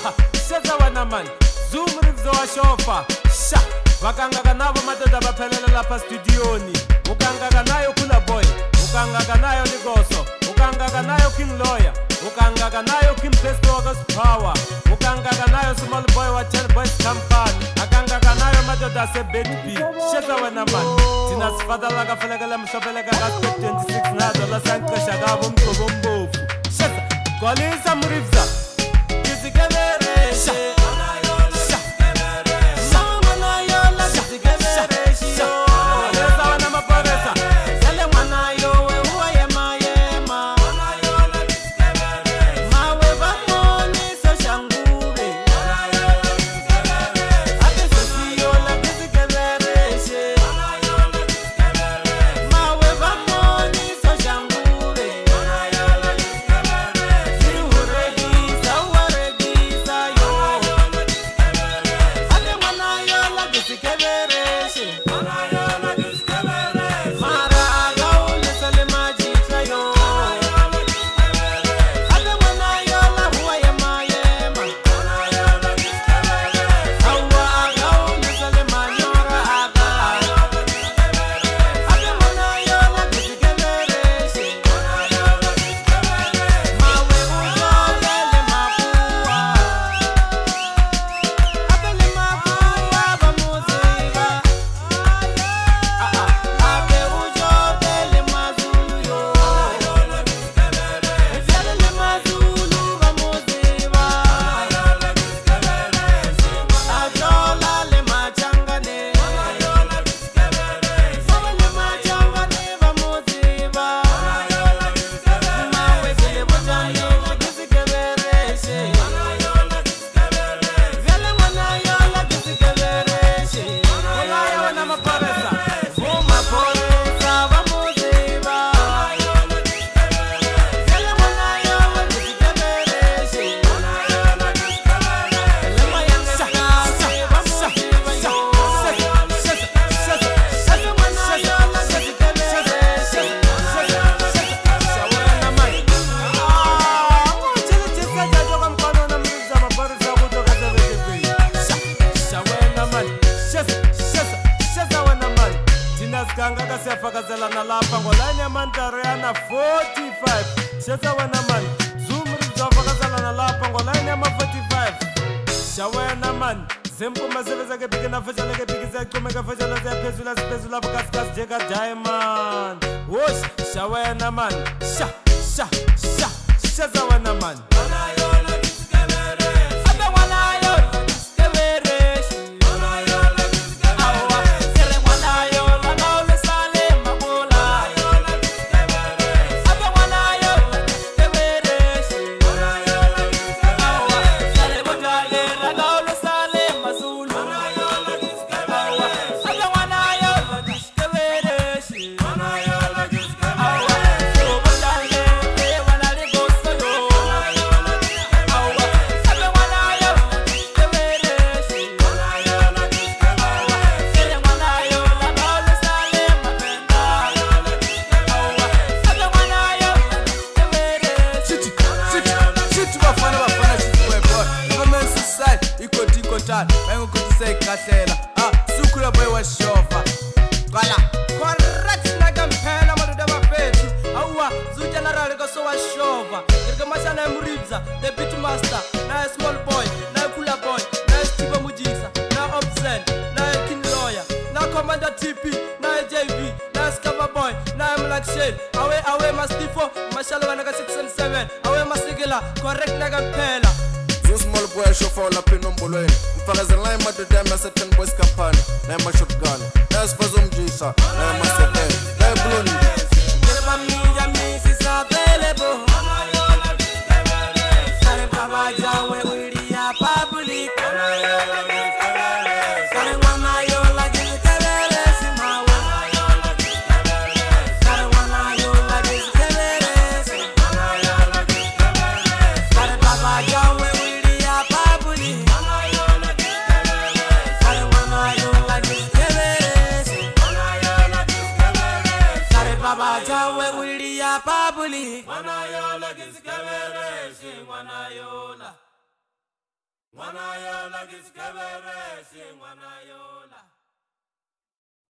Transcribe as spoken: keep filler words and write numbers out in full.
Sheza wana man Zoom rivzo wa shofa Sha Wakanga kanabo madoda baphelele lapha studioni Ukanga kanayo Kula Boy Ukanga kanayo Ligoso Ukanga kanayo King Loya Ukanga kanayo King Pesto August Power Ukanga kanayo Small Boy wa ten Boys Company Akanga kanayo madoda se baby Sheza wana man Tina sifada laga felegele mshopeleka Gaspe twenty-six na dola sanka shagabu mkobo mbovu Sheza Kolisa Morefza Skheberesh Line forty-five Sheza wana man Zoom rivzo fakazala na lapa ngo line yama forty-five Shawena man Zempu maseveza ke bigi na fajala ke bigi za kumeka fajala za pezula pezula bakaskas jega diamond Wosh Shawena man Sha sha sha Sheza wana man Vengo kuti sei kahlela ah sukula boy wa shofa qala correct naga mphela madoda bafethu awa zu general ko so wa shofa irga mashana Morefza the beat master na small boy na kula boy na Steve Mujisa na Opsen na King Loya na Commander T P na J V na Skheberesh boy na Mlakshen awe awe mastifo mashallah na six and seven awe masigila correct naga mphela small boy chauffeur la pin nombolo mfakaza line madoda ma certain boys company na ma shotgun na spazo mjisa na ma seven na blonde gerba mi ya mi si available sare baba jawe wiri ya public sare wana yola Skheberesh mawa sare wana yola Skheberesh sare baba jawe Public. Wana yola Skheberesh, wana yola. Skheberesh ngwana yo